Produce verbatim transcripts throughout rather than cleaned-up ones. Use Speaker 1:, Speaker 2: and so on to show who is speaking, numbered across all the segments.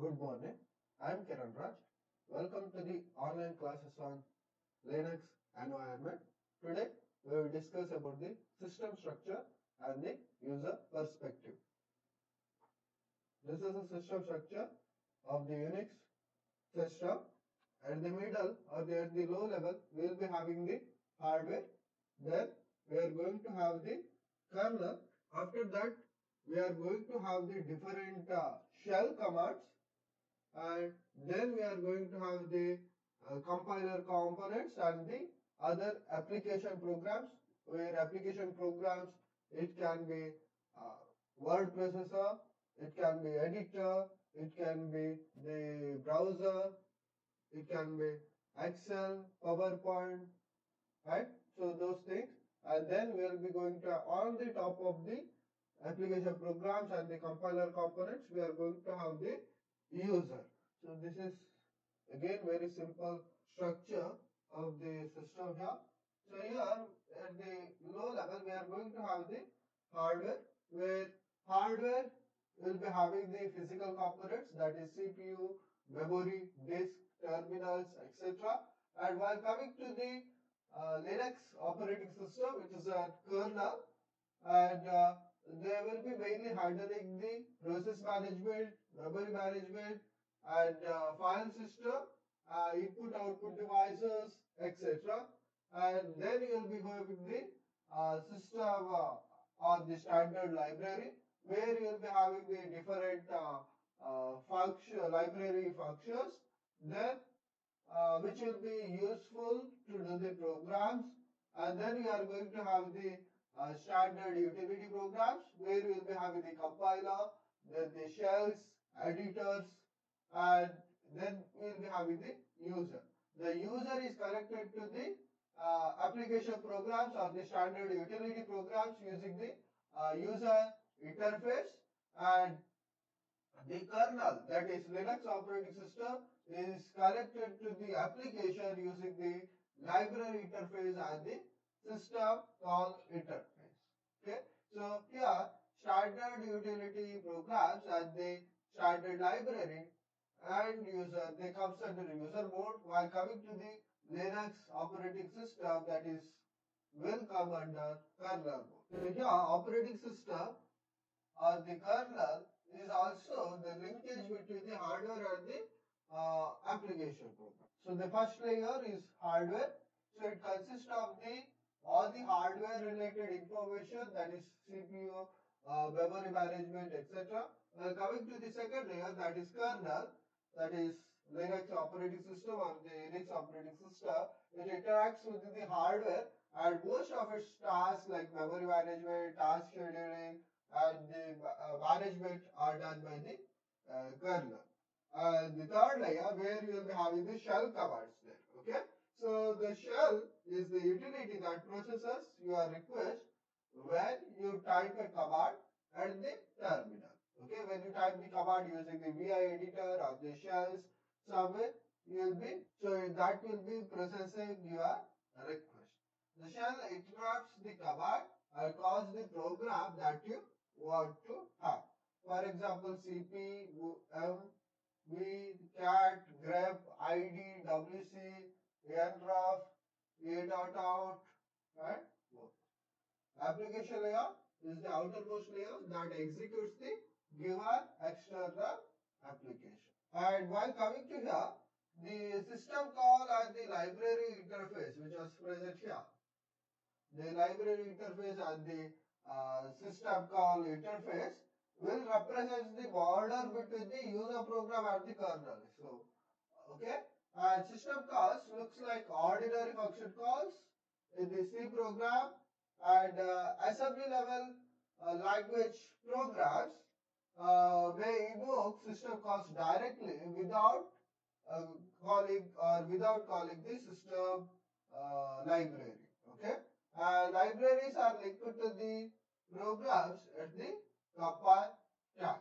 Speaker 1: Good morning. I'm Kiran Raj. Welcome to the online classes on Linux environment. Today we will discuss about the system structure and the user perspective. This is a system structure of the Unix system. At the middle or the, at the low level, we will be having the hardware. Then we are going to have the kernel. After that, we are going to have the different uh, shell commands, and then we are going to have the uh, compiler components and the other application programs, where application programs, it can be uh, word processor, it can be editor, it can be the browser, it can be Excel, PowerPoint, right? So those things, and then we will be going to, on the top of the application programs and the compiler components, we are going to have the user. So this is again very simple structure of the system here. So here at the low level, we are going to have the hardware, where hardware will be having the physical components, that is C P U, memory, disk, terminals, et cetera. And while coming to the uh, Linux operating system, which is a kernel, and uh, they will be mainly handling the process management, memory management, and uh, file system, uh, input output devices, et cetera. And then you will be having the uh, system uh, or the standard library, where you will be having the different uh, uh, function library functions, then uh, which will be useful to do the programs. And then we are going to have the uh, standard utility programs, where we will be having the compiler, then the shells, editors, and then we will be having the user. The user is connected to the uh, application programs or the standard utility programs using the uh, user interface, and the kernel, that is Linux operating system, is connected to the application using the library interface and the system call interface. Okay, so here standard utility programs and the standard library and user, they comes under user mode, while coming to the Linux operating system, that is will come under kernel mode. So here operating system or the kernel is also the linkage between the hardware and the uh, application program. So the first layer is hardware. So it consists of the all the hardware related information, that is C P U, uh, memory management, et cetera. Well, coming to the second layer, that is kernel, that is Linux operating system or the Unix operating system. It interacts with the hardware, and most of its tasks like memory management, task scheduling, and the uh, management are done by the uh, kernel. And the third layer, where you will be having the shell commands there. Okay, so the shell is the utility that processes your request when you type a command at the terminal. Okay, when you type the command using the V I editor or the shells somewhere, you will be, so that will be processing your request. The shell interrupts the command and calls the program that you want to have. For example, C P, M, V, cat, grep, I D, W C, nref, a dot out, and more. Application layer is the outermost layer that executes the given external application. And while coming to here, the system call and the library interface, which was present here, the library interface and the uh, system call interface will represent the border between the user program and the kernel. So, okay, and system calls looks like ordinary function calls in the C program, and uh, assembly level uh, language programs uh, may invoke system calls directly without uh, calling or without calling the system uh, library. Okay, uh, libraries are linked to the programs at the compile time.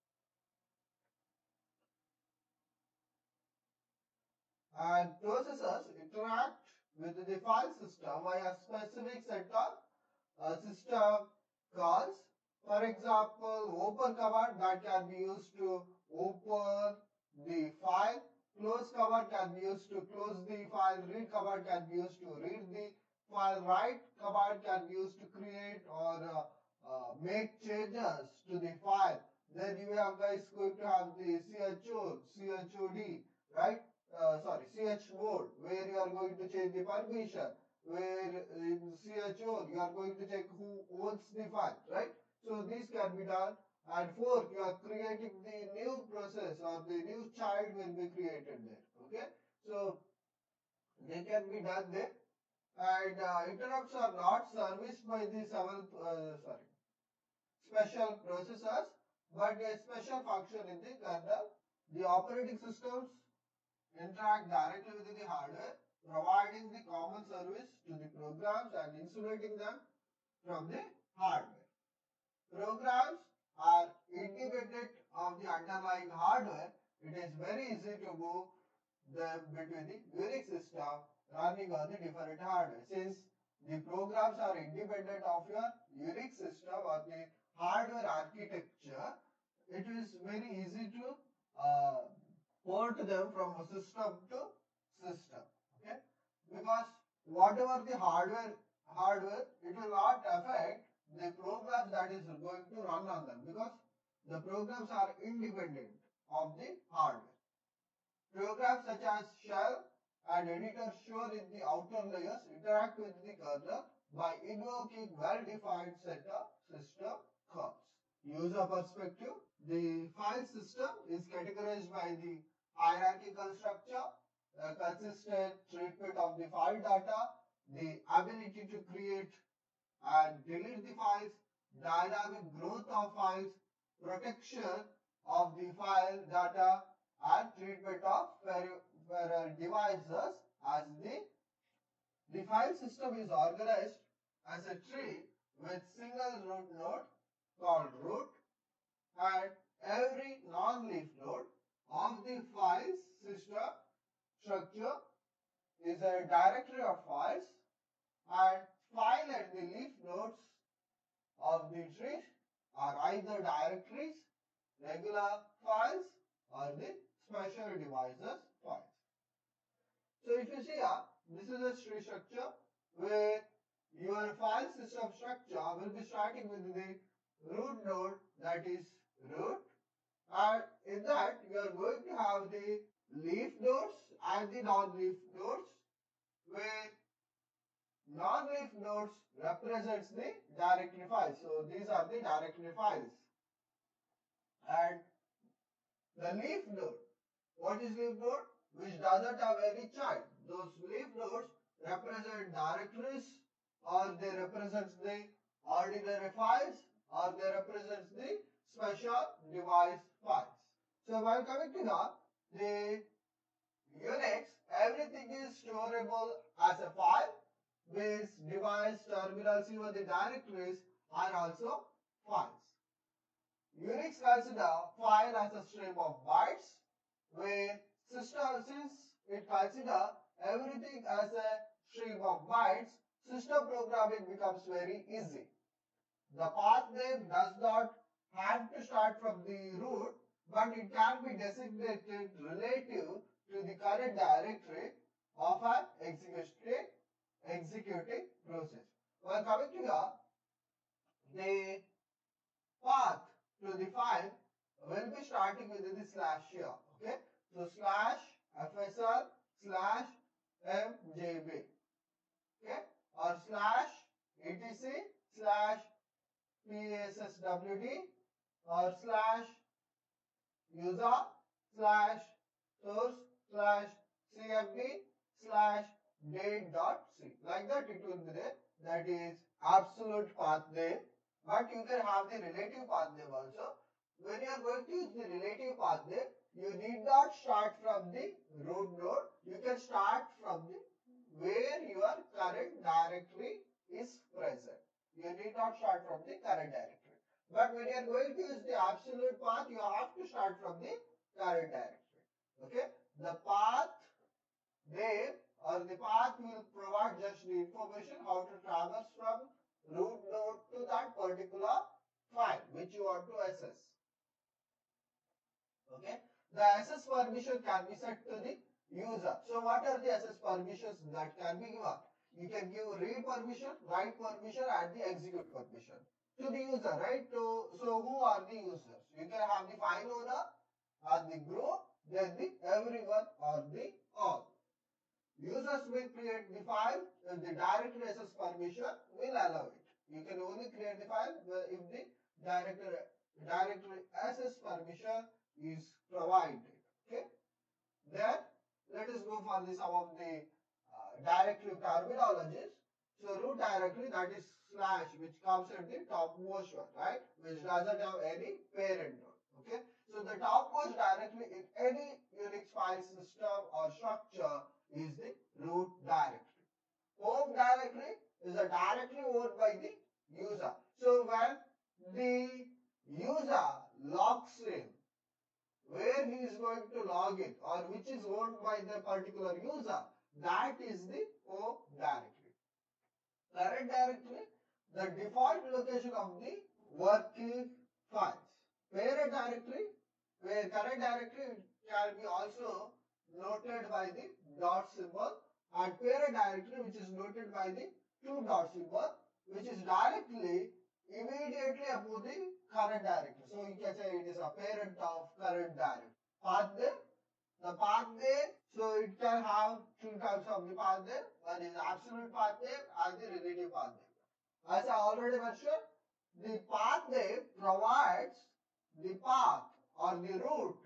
Speaker 1: And processors interact with the file system via specific set of uh, system calls. For example, open command that can be used to open the file, close command can be used to close the file, read command can be used to read the file, write command can be used to create or uh, uh, make changes to the file. Then you are guys going to have the chod, chod, right? Uh, sorry, chmod, where you are going to change the permission, where in chon you are going to check who owns the file, right? So this can be done. And fourth, you are creating the new process or the new child will be created there. Okay, so they can be done there. And uh, interrupts are not serviced by the several uh, sorry special processors, but a special function in the kernel. The operating systems interact directly with the hardware, providing the common service to the programs and insulating them from the hardware. Programs are independent of the underlying hardware. It is very easy to move them between the Unix system running on the different hardware. Since the programs are independent of your Unix system or the hardware architecture, it is very easy to uh, port them from a system to system. Okay, because whatever the hardware hardware, it will not affect the programs that is going to run on them, because the programs are independent of the hardware. Programs such as shell and editor shown in the outer layers interact with the kernel by invoking well-defined set of system calls. User perspective, the file system is categorized by the hierarchical structure, a consistent treatment of the file data, the ability to create and delete the files, dynamic growth of files, protection of the file data, and treatment of peripheral devices. As the the file system is organized as a tree with single root node called root, and every non-leaf node of the file system structure is a directory of files, and file and the leaf nodes of the tree are either directories, regular files, or the special devices files. So if you see here, this is a tree structure where your file system structure will be starting with the root node, that is root, and in that you are going to have the leaf nodes and the non-leaf nodes, where non-leaf nodes represents the directory files. So these are the directory files. And the leaf node, what is leaf node? Which doesn't have any child. Those leaf nodes represent directories, or they represent the ordinary files, or they represent the special device files. So while coming to the, the Unix, everything is storeable as a file. Base, device, terminals, even the directories are also files. Unix consider file as a stream of bytes, where system, since it consider everything as a stream of bytes, system programming becomes very easy. The path name does not have to start from the root, but it can be designated relative to the current directory of an executing, executing process. While coming to here, the path to the file will be starting with the slash here. Okay, so slash fsr slash mjb, okay, or slash etc slash passwd, or slash user slash source slash cmd slash date.c. Like that it will be there. That is absolute path name. But you can have the relative path name also. When you are going to use the relative path name, you need not start from the root node. You can start from the where your current directory is present. You need not start from the current directory. But when you are going to use the absolute path, you have to start from the current directory. Okay? The path name or the path will provide just the information how to traverse from root node to that particular file which you want to access. Okay? The access permission can be set to the user. So what are the access permissions that can be given? You can give read permission, write permission, and the execute permission to the user, right? To, so who are the users? You can have the file owner or the group, then the everyone or the all. Users will create the file if the directory access permission will allow it. You can only create the file if the directory directory access permission is provided. Okay. Then let us go for the some of the uh, directory terminologies. So root directory, that is slash, which comes at the topmost one, right? Which doesn't have any parent one. Okay. So the topmost directory in any Unix file system or structure is the root directory. Home directory is a directory owned by the user. So when the user logs in, where he is going to log in or which is owned by the particular user, that is the home directory. Current directory, the default location of the working files. Parent directory, where current directory can be also noted by the dot symbol, and parent directory which is noted by the two dot symbol, which is directly immediately above the current directory. So you can say it is a parent of current directory. Path name, the path name, so it can have two types of the path name. One is absolute path name and the relative path name. As I already mentioned, the path name provides the path or the route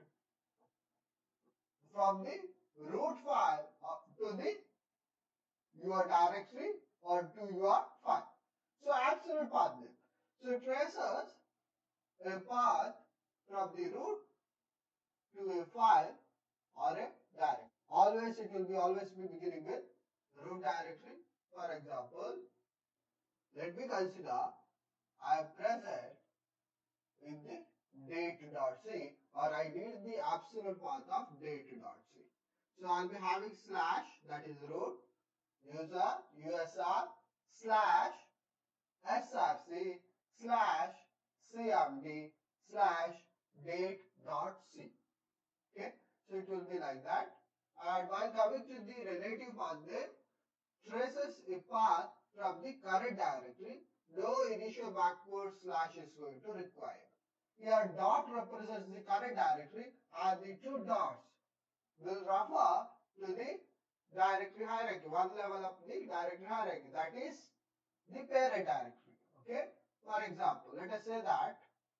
Speaker 1: from the root file to the your directory or to your file. So absolute path name. So it traces a path from the root to a file or a directory. Always it will be always be beginning with root directory. For example, let me consider I am present in the date.c or I need the absolute path of date.c. So I'll be having slash, that is root, user, usr, slash, src, slash, cmd, slash, date.c. Okay, so it will be like that. And while coming to the relative path name, traces a path from the current directory, no initial backward slash is going to require. Here dot represents the current directory and the two dots will refer to the directory hierarchy, one level up the directory hierarchy, that is the parent directory. Okay. For example, let us say that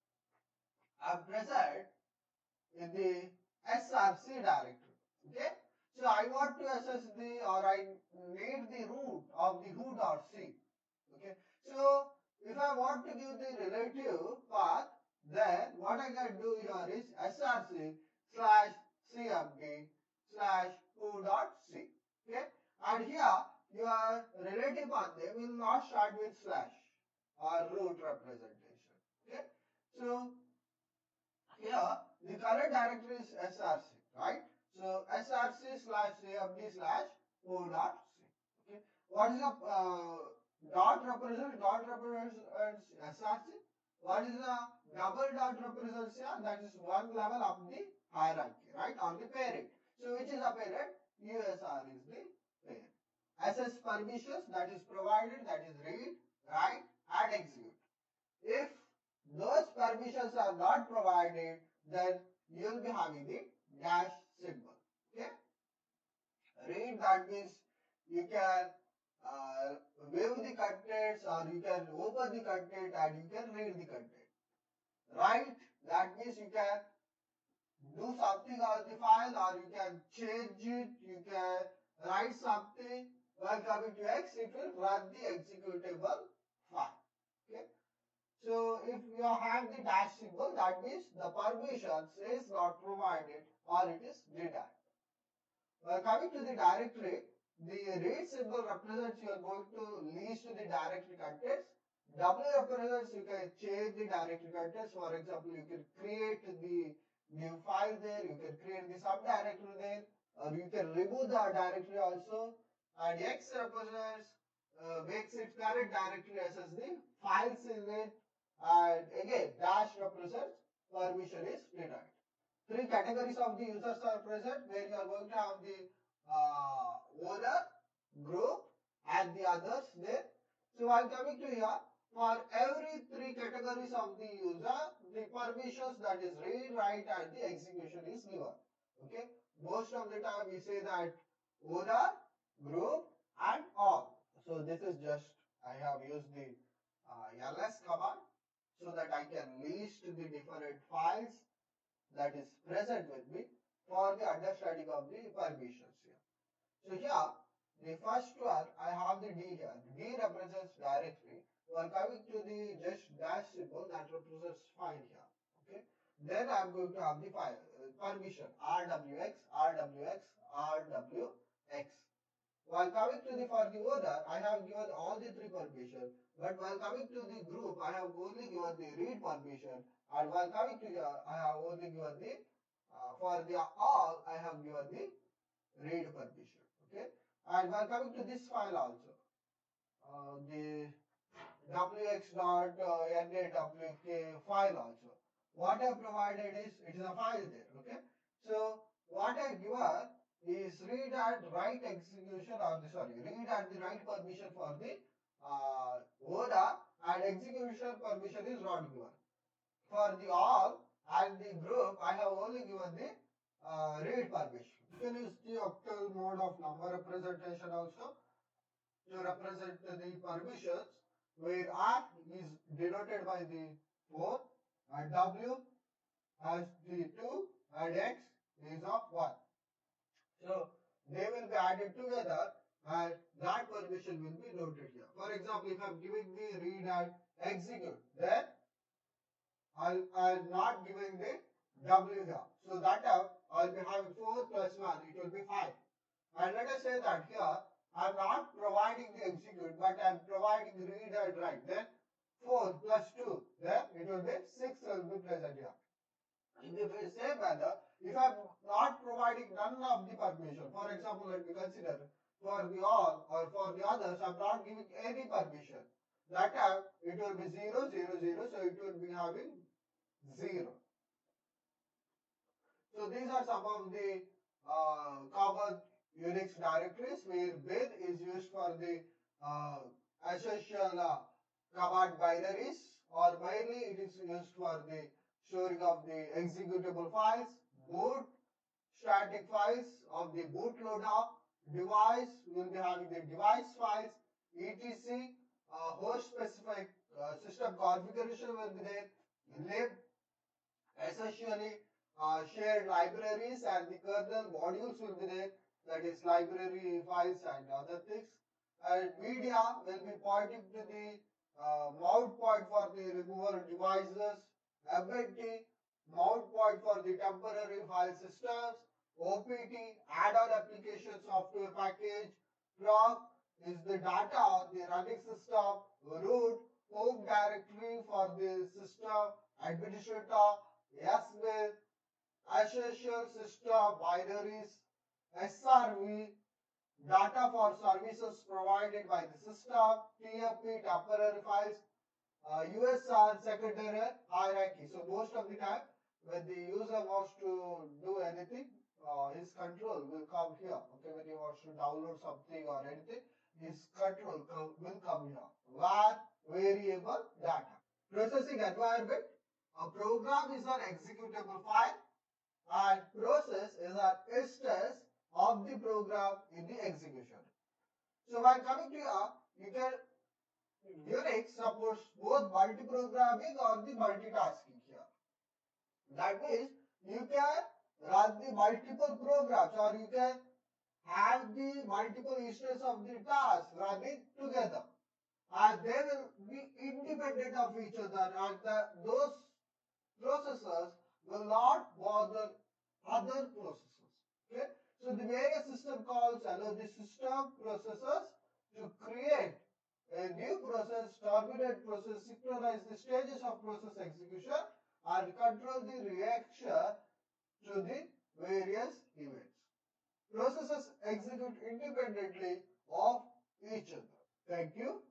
Speaker 1: I am present in the src directory. Okay. So I want to access the or I need the root of the who.c. Okay. So if I want to give the relative path, then what I can do here is src slash cmd slash who.c. Okay. And here your relative path name will not start with slash or root representation. Okay. So here the current directory is src, right? So src slash cmd slash who.c. Okay. What is the uh, dot represent? Dot represents src. What is the double dot represents here? That is one level up the hierarchy, right? Or the parent. So which is the parent? usr is the parent. Access permissions, that is provided, that is read, write, and execute. If those permissions are not provided, then you will be having the dash symbol. Okay. Read, that means you can uh, view the contents or you can open the content and you can read the content. Write, that means you can do something on the file or you can change it, you can write something. While coming to X, it will run the executable file. Okay. So if you have the dash symbol, that means the permissions is not provided or it is denied. While coming to the directory, the read symbol represents you are going to list the directory contents. W represents you can change the directory contents. For example, you can create the new file there, you can create the subdirectory there, or you can remove the directory also. And X represents uh, makes it current directory as the files in it. And again, dash represents permission is denied. Three three categories of the users are present, where you are going to have the uh, owner, group, and the others there. So while coming to here, for every three categories of the user, the permissions, that is read, write, and the execution is given. Okay. Most of the time we say that owner, group, and all. So this is just, I have used the uh, ls command so that I can list the different files that is present with me for the understanding of the permissions here. So here, the first one, I have the D here. The D represents directory. While coming to the just dash symbol, that represents file here. Okay. Then I am going to have the file uh, permission rwx, rwx, rwx. While coming to the for the owner, I have given all the three permission. But while coming to the group, I have only given the read permission. And while coming to here, I have only given the uh, for the all, I have given the read permission. Okay. And while coming to this file also, uh, the wx.nawk file also, what I provided is, it is a file there. Okay. So what I given is read and write execution, or the sorry, read and the write permission for the uh, owner, and execution permission is not given. For the all and the group, I have only given the uh, read permission. You can use the octal mode of number representation also to represent the permissions, where R is denoted by the four and W as the two and X is of one. So they will be added together and that permission will be noted here. For example, if I am giving the read and execute, then I'll, I'll not giving the W here. So that time I'll be having four plus one, it will be five. And let us say that here I'm not providing the execute, but I'm providing read and write. Then four plus two, then it will be six will be present here. In the same manner, if I'm not providing none of the permission, for example, let me consider for the all or for the others, I'm not giving any permission. That time it will be zero, zero, zero, so it will be having zero. So these are some of the uh, common Unix directories where bin is used for the uh, essential uh, command binaries, or mainly it is used for the storing of the executable files, boot, static files of the bootloader, device, we will be having the device files, etc, uh, host specific uh, system configuration will be there, lib, essentially uh, shared libraries, and the kernel modules will be there, that is library files and other things. And media will be pointing to the uh, mount point for the removal devices, M N T, mount point for the temporary file systems, O P T, add-on application software package, proc is the data on the running system, root, home directory for the system, administrator, S B I N, essential system binaries, S R V, data for services provided by the system, T F P, temporary files, uh, U S R, secondary hierarchy. So most of the time when the user wants to do anything, uh, his control will come here. Okay, when he wants to download something or anything, his control co will come here. Var variable data. Processing environment. A program is an executable file and process is an instance of the program in the execution. So while coming to here, you can Unix supports both multi-programming or the multitasking here. That means you can run the multiple programs, or you can have the multiple instances of the task running together, and they will be independent of each other, and the, those processors will not bother other processors. Okay, so the various system calls allow the system processors to create a new process, terminate process, synchronize the stages of process execution, and control the reaction to the various events. Processes execute independently of each other. Thank you.